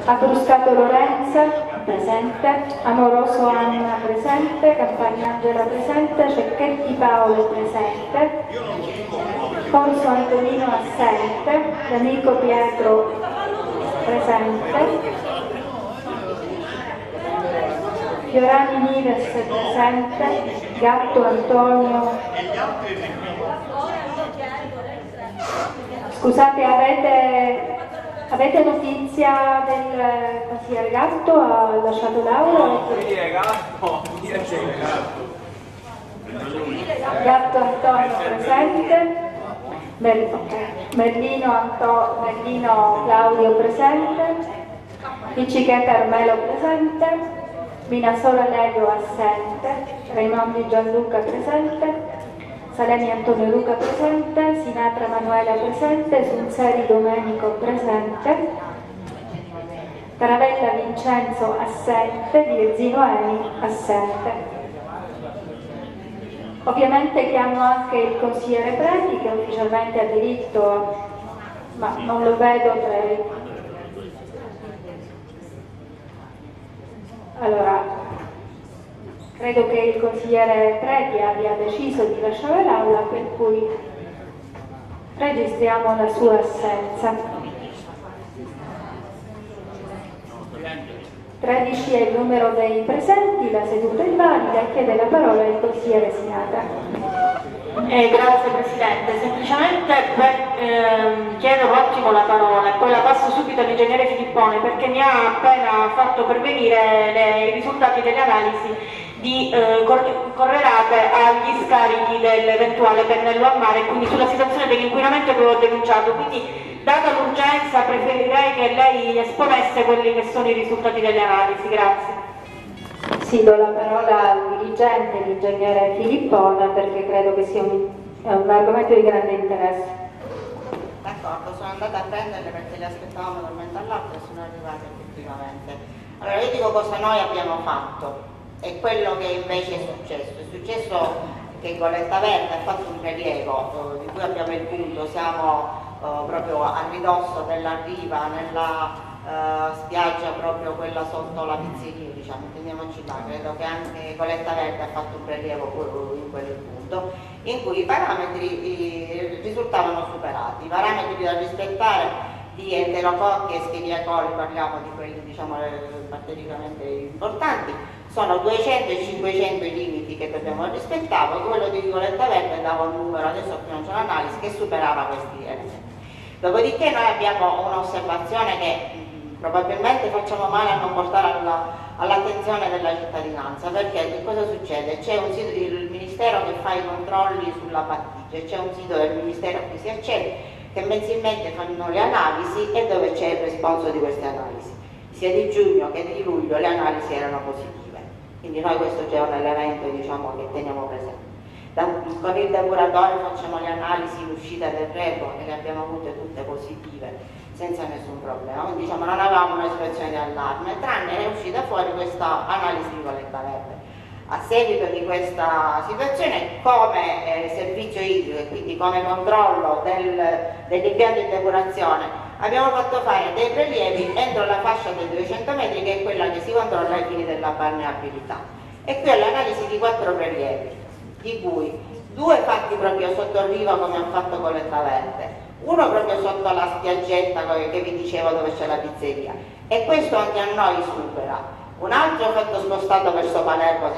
Abruscato Lorenza, presente. Amoroso Anna, presente. Campagnangela, presente. Cecchetti Paolo, presente. Corso Antonino, assente. D'Amico Pietro, presente. Fiorani Nives, presente. Gatto Antonio. Scusate, avete notizia del consigliere Gatto? Ha lasciato l'aula? Gatto Antonio presente. Merlino Claudio presente. Picciche Carmelo presente. Minasola Lego assente. Raimondi Gianluca presente. Salemi Antonio Luca presente, Sinatra Manuela presente, Sunzeri Domenico presente, Taravella Vincenzo assente, Direzzino Eni assente. Ovviamente chiamo anche il consigliere Preti che ufficialmente ha diritto, ma non lo vedo tra i... Allora, credo che il consigliere Preti abbia deciso di lasciare l'aula, per cui registriamo la sua assenza. 13 è il numero dei presenti, la seduta è valida e chiede la parola il consigliere Sinatra. Grazie Presidente, semplicemente chiedo un attimo la parola e poi la passo subito all'ingegnere Filippone perché mi ha appena fatto pervenire i risultati delle analisi di correlate agli scarichi dell'eventuale pennello a mare, quindi sulla situazione dell'inquinamento che ho denunciato. Quindi, data l'urgenza, preferirei che lei esponesse quelli che sono i risultati delle analisi. Grazie. Sì, do la parola al dirigente, l'ingegnere Filippone, perché credo che sia un argomento di grande interesse. D'accordo, sono andata a prenderle perché le aspettavamo talmente all'altro e sono arrivate effettivamente. Allora, io dico cosa noi abbiamo fatto e quello che invece è successo. È successo che Goletta Verde ha fatto un prelievo di cui abbiamo il punto, siamo proprio a ridosso della riva, nella spiaggia proprio quella sotto la pizzeria, diciamo, intendiamoci là. Credo che anche Goletta Verde ha fatto un prelievo in quel punto in cui i parametri risultavano superati, i parametri da rispettare di enterococchi e Escherichia coli, parliamo di quelli diciamo particolarmente importanti, sono 200 e 500 i limiti che dobbiamo rispettare. Quello di Goletta Verde dava un numero, adesso qui non c'è un'analisi, che superava questi elementi. Dopodiché noi abbiamo un'osservazione che probabilmente facciamo male a non portare all'attenzione della cittadinanza, perché che cosa succede? C'è un sito del Ministero che fa i controlli sulla battigia, c'è un sito del Ministero a cui si accede che mensilmente fanno le analisi e dove c'è il responso di queste analisi. Sia di giugno che di luglio le analisi erano positive, quindi noi questo è un elemento diciamo, che teniamo presente. Con il depuratore facciamo le analisi in uscita del repo e le abbiamo avute tutte positive senza nessun problema, quindi diciamo, non avevamo una situazione di allarme, tranne è uscita fuori questa analisi di Goletta Verde. A seguito di questa situazione, come servizio idrico e quindi come controllo dell'impianto di depurazione, abbiamo fatto fare dei prelievi entro la fascia dei 200 metri, che è quella che si controlla ai fini della balneabilità. E qui ho l'analisi di 4 prelievi, di cui 2 fatti proprio sotto riva come ha fatto Goletta Verde, uno proprio sotto la spiaggetta che vi dicevo dove c'è la pizzeria, e questo anche a noi supera. Un altro fatto spostato verso Palermo,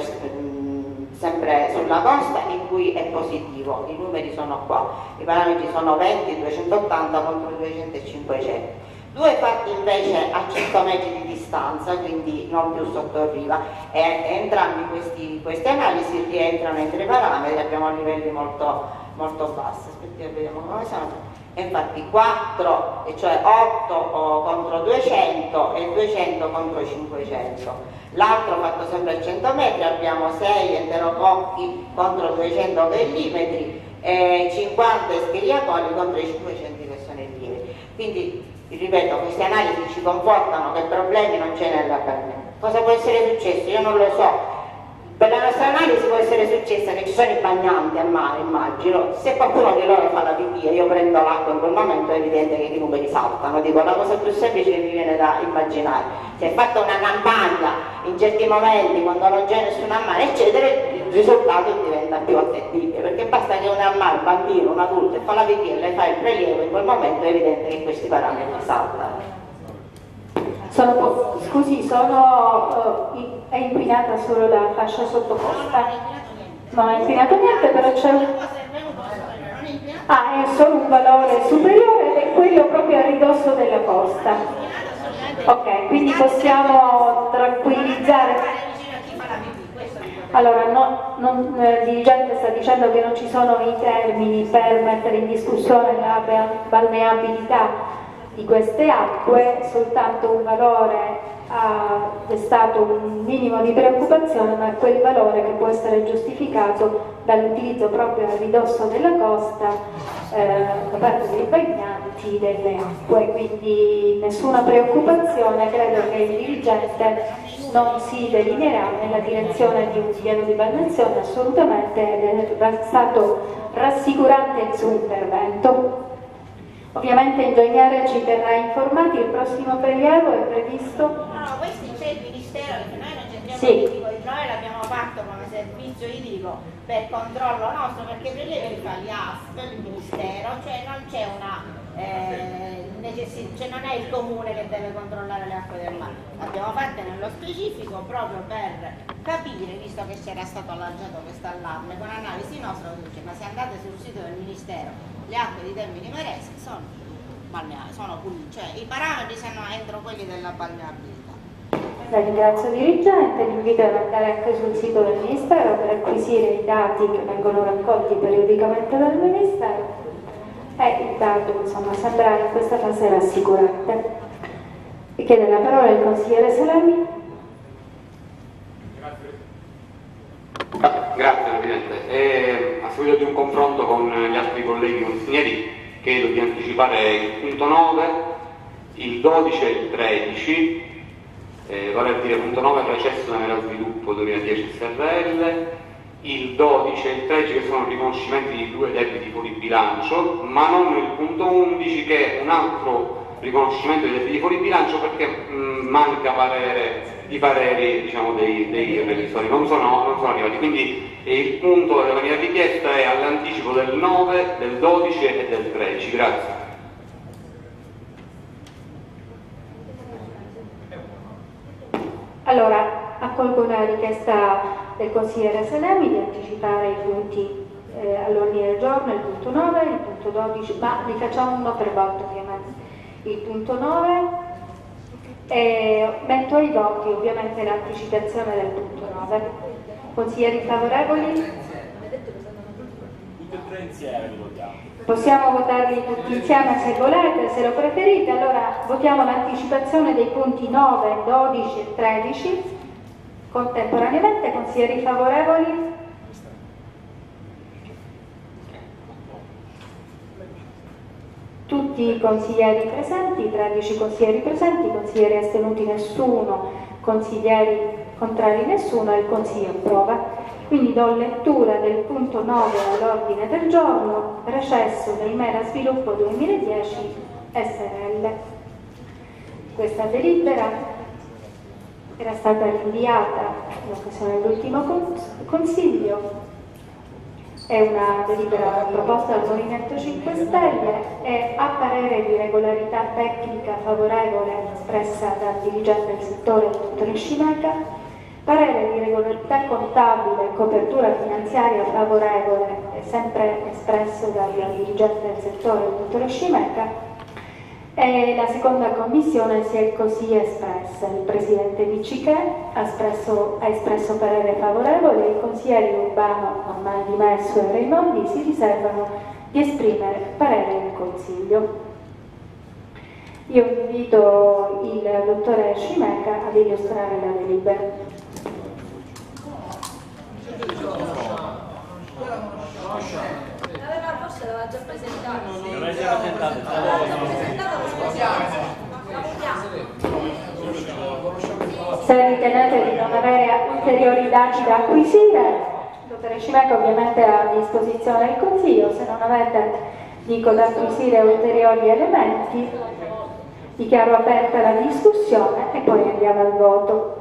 sempre sulla costa, in cui è positivo, i numeri sono qua, i parametri sono 20, 280 contro 200 e 500. 2 fatti invece a 100 metri di distanza, quindi non più sotto riva, e entrambi queste analisi rientrano entro i parametri, abbiamo livelli molto bassi. Aspettiamo, vediamo come siamo. E infatti 4, e cioè 8 contro 200 e 200 contro 500. L'altro fatto sempre a 100 metri, abbiamo 6 enterococchi contro 200 millimetri e 50 Escherichia coli contro i 500 che sono i limiti. Quindi, ripeto, queste analisi ci confortano che problemi non ce n'è da per me. Cosa può essere successo? Io non lo so. Per la nostra analisi può essere successa che ci sono i bagnanti a mare, immagino, se qualcuno di loro fa la pipì e io prendo l'acqua in quel momento è evidente che i numeri saltano, dico la cosa più semplice che mi viene da immaginare. Si è fatta una campagna in certi momenti quando non c'è nessuno a mare eccetera, il risultato diventa più attendibile, perché basta che uno è a mare, un bambino, un adulto e fa la pipì e lei fa il prelievo, in quel momento è evidente che questi parametri saltano. Scusi, è inquinata solo la fascia sottocosta? Non è inquinato niente, però c'è è solo un valore superiore ed è quello proprio a ridosso della costa. Ok, quindi possiamo tranquillizzare. Allora, il dirigente sta dicendo che non ci sono i termini per mettere in discussione la balneabilità di queste acque, soltanto un valore ha destato un minimo di preoccupazione, ma è quel valore che può essere giustificato dall'utilizzo proprio a ridosso della costa da parte dei bagnanti delle acque, quindi nessuna preoccupazione, credo che il dirigente non si delineerà nella direzione di un piano di balneazione, assolutamente è stato rassicurante il suo intervento. Ovviamente il ingegnere ci terrà informati, il prossimo prelievo è previsto? No, questo c'è il Ministero, perché noi non c'entriamo sì. Noi l'abbiamo fatto come servizio idrico per controllo nostro, perché i prelievi li fa l'IASP, il Ministero, cioè non c'è una cioè non è il comune che deve controllare le acque del mare. L'abbiamo fatte nello specifico proprio per capire, visto che c'era stato lanciato questo allarme, con analisi nostra, ma se andate sul sito del Ministero le acque di Termini Imerese sono pulite, cioè i parametri sono entro quelli della balneabilità. La ringrazio dirigente, vi invito ad andare anche sul sito del Ministero per acquisire i dati che vengono raccolti periodicamente dal Ministero e il dato insomma sembra in questa fase rassicurante. Vi chiede la parola il consigliere Salemi. Grazie Presidente. A seguito di un confronto con gli altri colleghi consiglieri chiedo di anticipare il punto 9, il 12 e il 13, vale a dire punto 9 recesso nella sviluppo 2010 SRL, il 12 e il 13 che sono riconoscimenti di 2 debiti fuori bilancio, ma non il punto 11 che è un altro riconoscimento dei debiti fuori bilancio perché manca i pareri diciamo, dei revisori, non sono arrivati, quindi il punto della mia richiesta è all'anticipo del 9, del 12 e del 13. Grazie. Allora, accolgo la richiesta del consigliere Salemi di anticipare i punti all'ordine del giorno, il punto 9, il punto 12, ma li facciamo uno per volta ovviamente. Il punto 9 metto ai voti ovviamente l'anticipazione del punto 9. Consiglieri favorevoli? Tutti e tre insieme li votiamo. Possiamo votarli tutti insieme se volete, se lo preferite. Allora votiamo l'anticipazione dei punti 9, 12 e 13 contemporaneamente. Consiglieri favorevoli? Tutti i consiglieri presenti, 13 consiglieri presenti, consiglieri astenuti nessuno, consiglieri contrari nessuno e il Consiglio approva. Quindi do lettura del punto 9 all'ordine del giorno, recesso dei Mera Sviluppo 2010 SRL. Questa delibera era stata rinviata in occasione dell'ultimo Consiglio. È una delibera proposta dal Movimento 5 Stelle e a parere di regolarità tecnica favorevole espressa dal dirigente del settore, il dottor Scimeca, parere di regolarità contabile e copertura finanziaria favorevole sempre espresso dal dirigente del settore, il dottor Scimeca, e la seconda commissione si è così espressa. Il presidente Vicicche ha espresso parere favorevole e i consiglieri Urbano, ormai dimesso, e Raimondi si riservano di esprimere parere in Consiglio. Io invito il dottore Scimeca ad illustrare la delibera. Forse l'aveva già presentato. Non l'hai già presentato, La votiamo. Se ritenete di non avere ulteriori dati da acquisire, il dottor Scimeca ovviamente è a disposizione del Consiglio. Se non avete, dico, da acquisire ulteriori elementi, dichiaro aperta la discussione e poi andiamo al voto.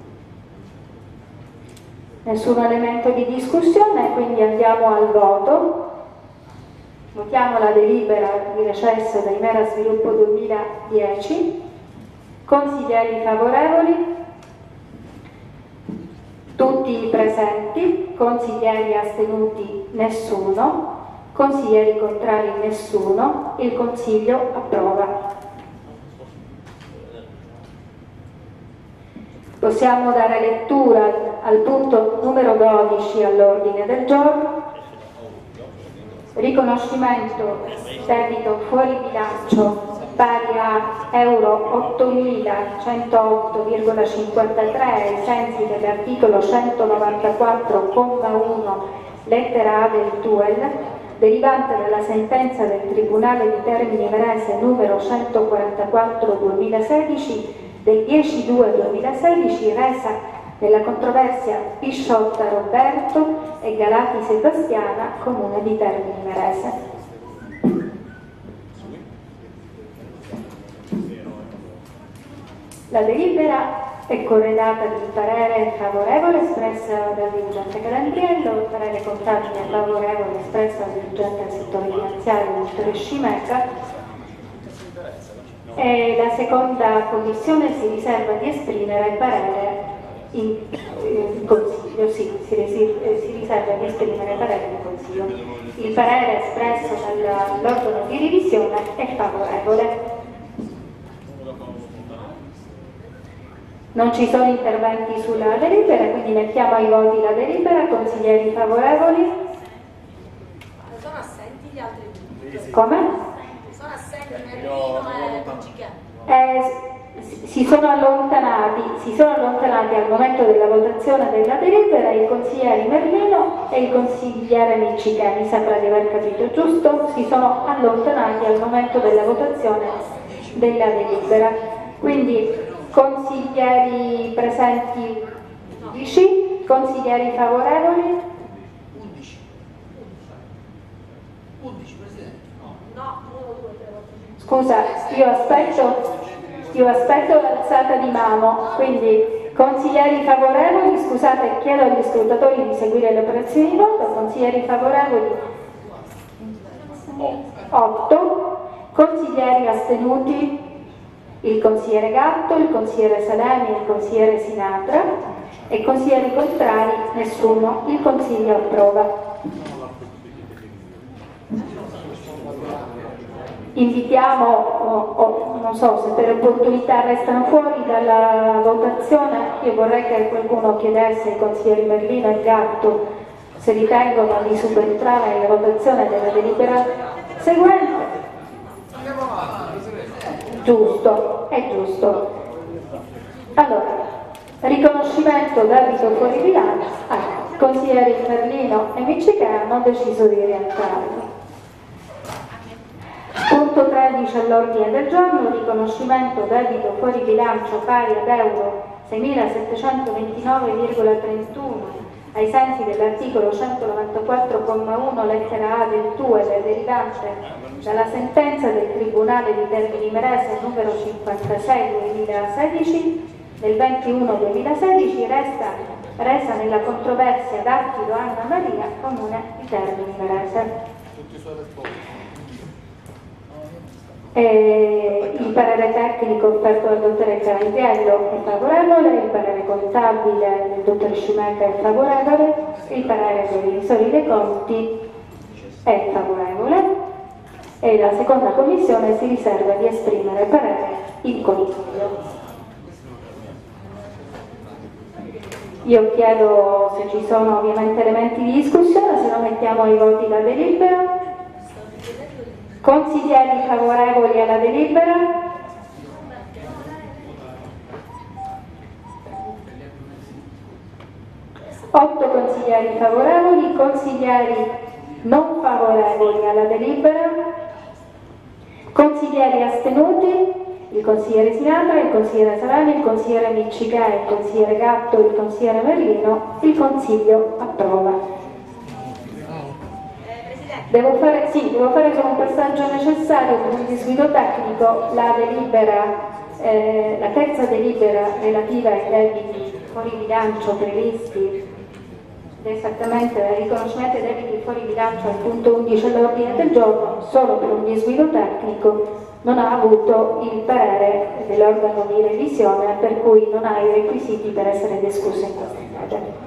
Nessun elemento di discussione, quindi andiamo al voto. Votiamo la delibera di recesso da Imera Sviluppo 2010. Consiglieri favorevoli? Tutti i presenti. Consiglieri astenuti? Nessuno. Consiglieri contrari? Nessuno. Il Consiglio approva. Possiamo dare lettura al punto numero 12 all'ordine del giorno. Riconoscimento debito fuori bilancio pari a euro 8.108,53 ai sensi dell'articolo 194,1 lettera A del TUEL, derivante dalla sentenza del Tribunale di Termini Imerese numero 144/2016 del 10/2/2016, resa nella controversia Pisciotta Roberto e Galati Sebastiana, Comune di Termini Imerese. La delibera è corredata di parere favorevole espresso dal dirigente Calandriello, il parere contabile favorevole espresso dal dirigente del settore finanziario, il dottor Scimeca, e la seconda commissione si riserva di esprimere parere in Consiglio, si riserva di esprimere parere in Consiglio. Il parere espresso dall'organo di revisione è favorevole. Non ci sono interventi sulla delibera, quindi mettiamo ai voti la delibera. Consiglieri favorevoli? Sono assenti gli altri due. Come? Sono assenti Merlino e Pagicà. Si sono allontanati al momento della votazione della delibera i consiglieri Merlino e il consigliere Miccichè, mi sembra di aver capito giusto, si sono allontanati al momento della votazione della delibera. Quindi consiglieri presenti 10, consiglieri favorevoli? 11 Presidente. No, 1, 2, 3, 4, 5. Scusa, io aspetto l'alzata di mano, quindi consiglieri favorevoli, scusate, chiedo agli scrutatori di seguire le operazioni di voto. Consiglieri favorevoli 8, consiglieri astenuti il consigliere Gatto, il consigliere Salemi e il consigliere Sinatra, e consiglieri contrari nessuno. Il Consiglio approva. Invitiamo, non so se per opportunità restano fuori dalla votazione, io vorrei che qualcuno chiedesse ai consiglieri Merlino e Gatto se ritengono di subentrare alla votazione della delibera seguente. Giusto, è giusto. Allora, riconoscimento debito fuori bilancio. Consiglieri Merlino e Miccichè hanno deciso di rientrare. Punto 13 all'ordine del giorno, riconoscimento debito fuori bilancio pari ad euro 6.729,31 ai sensi dell'articolo 194,1 lettera A del TUEL, derivante dalla sentenza del Tribunale di Termini Imerese numero 56/2016 del 21/2016, resa nella controversia Dattilo Anna Maria, Comune di Termini Imerese. Il parere tecnico offerto dal dottore Calandriello è favorevole, il parere contabile del dottor Scimeca è favorevole, il parere dei revisori dei conti è favorevole e la seconda commissione si riserva di esprimere parere in Consiglio. Io chiedo se ci sono ovviamente elementi di discussione, se no mettiamo ai voti la delibera. Consiglieri favorevoli alla delibera? Otto consiglieri favorevoli, consiglieri non favorevoli alla delibera, consiglieri astenuti. il consigliere Sinatra, il consigliere Salani, il consigliere Miccicà, il consigliere Gatto, il consigliere Merlino. Il Consiglio approva. Devo fare solo un passaggio necessario per un disguido tecnico. La terza delibera relativa ai debiti fuori bilancio previsti, esattamente il riconoscimento dei debiti fuori bilancio al punto 11 all'ordine del giorno, solo per un disguido tecnico non ha avuto il parere dell'organo di revisione, per cui non ha i requisiti per essere discusso in questa sede.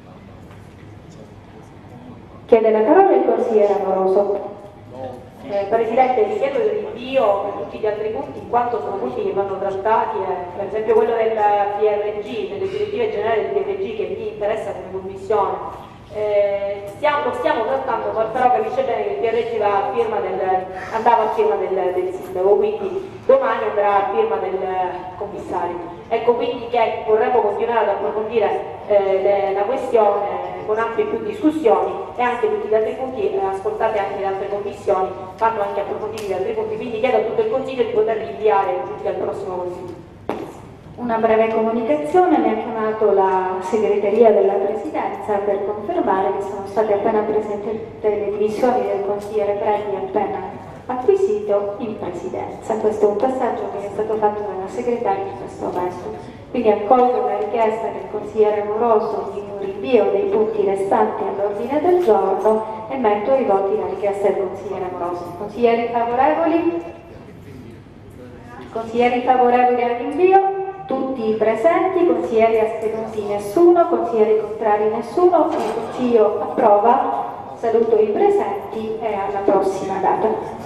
Chiede la parola il consigliere Amoroso. Presidente, vi chiedo il rinvio per tutti gli altri punti, in quanto sono punti che vanno trattati, per esempio quello del PRG, delle direttive generali del PRG che vi interessa come commissione. Lo stiamo trattando, però capisce bene che il PRG andava a firma del sindaco, quindi domani andrà a firma del commissario. Ecco quindi che vorremmo continuare ad approfondire la questione con ampie più discussioni, e anche tutti gli altri punti, ascoltate anche le altre commissioni, fanno anche approfonditi gli altri punti, quindi chiedo a tutto il Consiglio di poterli inviare tutti al prossimo Consiglio. Una breve comunicazione: mi ha chiamato la segreteria della Presidenza per confermare che sono state appena presentate le dimissioni del consigliere Preti appena acquisito in Presidenza. Questo è un passaggio che è stato fatto dalla segretaria in questo momento. Quindi accolgo la richiesta del consigliere Amoroso di un rinvio dei punti restanti all'ordine del giorno e metto ai voti la richiesta del consigliere Amoroso. Consiglieri favorevoli? Consiglieri favorevoli al rinvio? Tutti i presenti, consiglieri astenuti nessuno, consiglieri contrari nessuno, il Consiglio approva. Saluto i presenti e alla prossima data.